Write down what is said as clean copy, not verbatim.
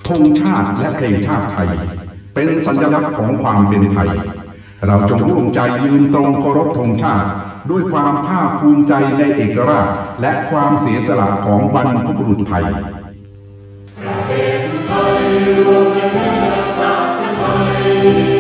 ธงชาติและเพลงชาติไทยเป็นสัญลักษณ์ของความเป็นไทยเราจงร่วมใจยืนตรงเคารพธงชาติด้วยความภาคภูมิใจในเอกราชและความเสียสละของบรรพบุรุษไทยประเทศไทยรวมเป็นชาติไทย